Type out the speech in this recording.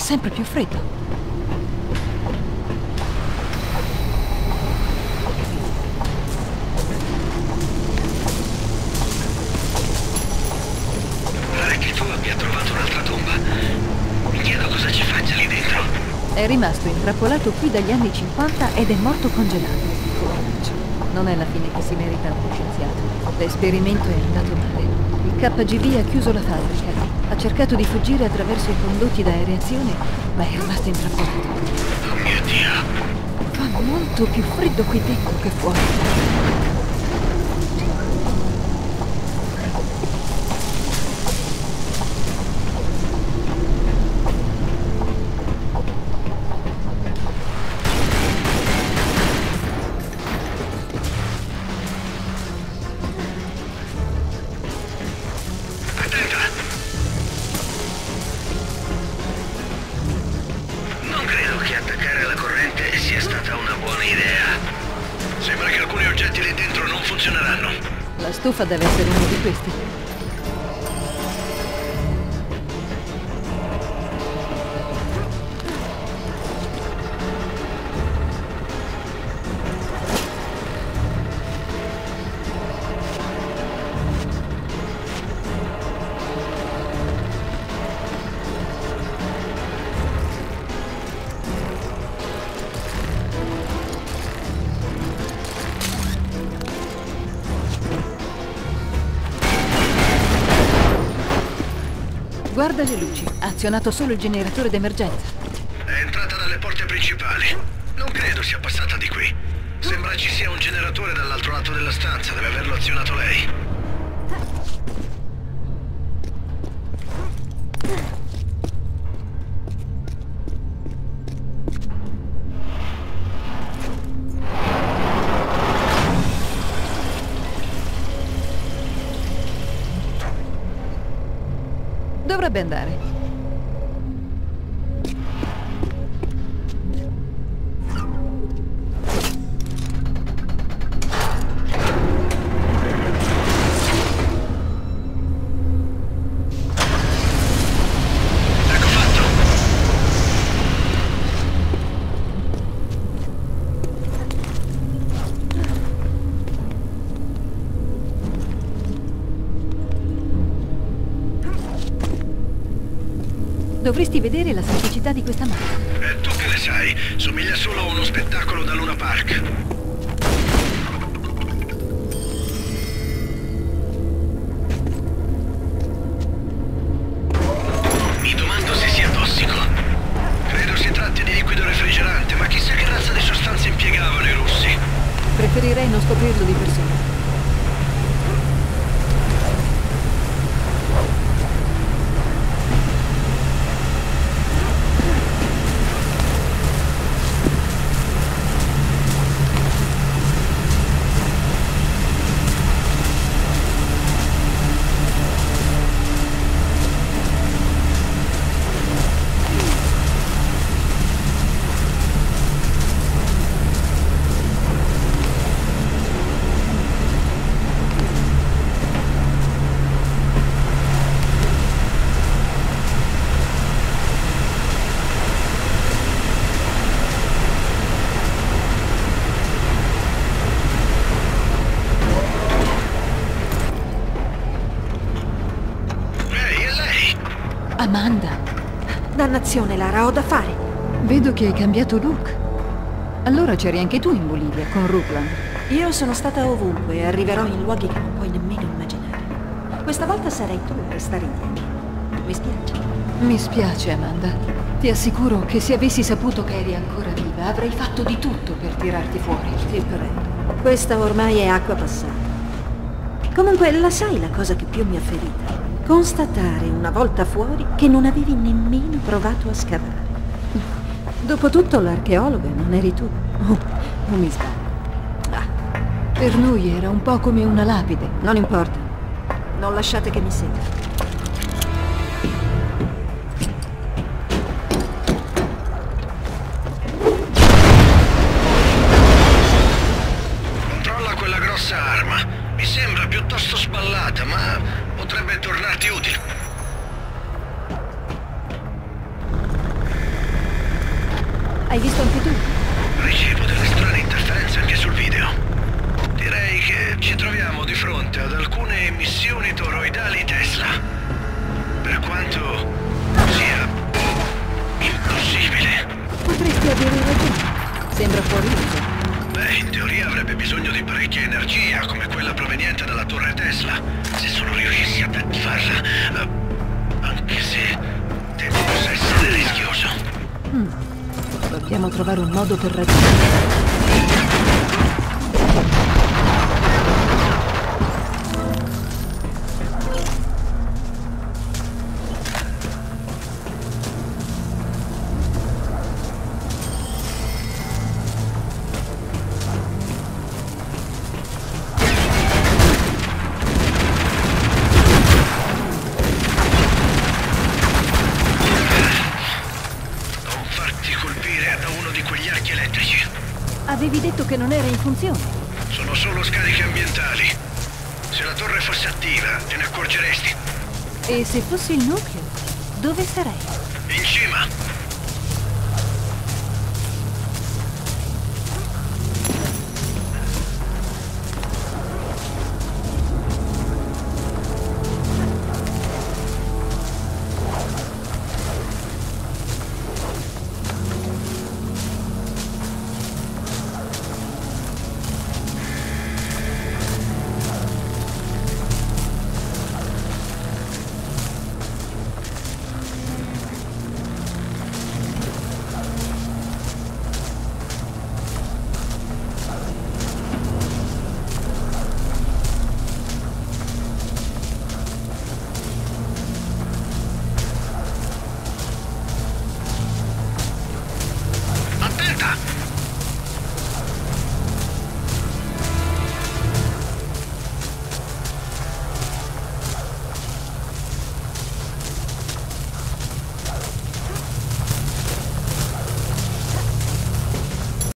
sempre più freddo. Pare che tu abbia trovato un'altra tomba. Mi chiedo cosa ci faccia lì dentro. È rimasto intrappolato qui dagli anni 50 ed è morto congelato. Coraggio. Non è la fine che si merita uno scienziato. L'esperimento è andato male. Il KGB ha chiuso la fabbrica. Ha cercato di fuggire attraverso i condotti d'aereazione, ma è rimasto intrappolato. Oh mio Dio. Fa molto più freddo qui dentro che fuori. Non credo che attaccare alla corrente sia stata una buona idea. Sembra che alcuni oggetti lì dentro non funzioneranno. La stufa deve essere uno di questi. Guarda le luci. Ha azionato solo il generatore d'emergenza. È entrata dalle porte principali. Non credo sia passata di qui. Sembra ci sia un generatore dall'altro lato della stanza. Deve averlo azionato lei. Dovrebbe andare. Ecco fatto. Dovresti vedere la semplicità di questa macchina. E tu che ne sai? Somiglia solo a uno spettacolo da Luna Park. Mi domando se sia tossico. Credo si tratti di liquido refrigerante, ma chissà che razza di sostanze impiegavano i russi. Preferirei non scoprirlo di persona. Amanda, Dannazione, Lara, ho da fare. vedo che hai cambiato look. Allora c'eri anche tu in Bolivia, con Rupland. Io sono stata ovunque e arriverò in luoghi che non puoi nemmeno immaginare. Questa volta sarai tu a restare indietro. Mi spiace. Mi spiace, Amanda. Ti assicuro che se avessi saputo che eri ancora viva, avrei fatto di tutto per tirarti fuori. Ti prego. Questa ormai è acqua passata. Comunque, la sai la cosa che più mi ha ferita? Constatare una volta fuori che non avevi nemmeno provato a scavare. Dopotutto l'archeologa non eri tu. Oh, non mi sbaglio. Per noi era un po' come una lapide. Non importa. Non lasciate che mi segua. Controlla quella grossa arma. Mi sembra piuttosto sballata, ma potrebbe tornarti utile. Hai visto anche tu? Ricevo delle strane interferenze anche sul video. Direi che ci troviamo di fronte ad alcune emissioni toroidali Tesla. Per quanto sia impossibile. Potresti avere ragione. Sembra fuori uso. Beh, in teoria avrebbe bisogno di parecchia energia, come quella proveniente dalla torre Tesla. Se solo riuscissi a farla. Anche se temo possa essere rischioso. Dobbiamo trovare un modo per raggiungere. Avevi detto che non era in funzione. Sono solo scariche ambientali. Se la torre fosse attiva, te ne accorgeresti. E se fosse il nucleo, dove sarei? In cima.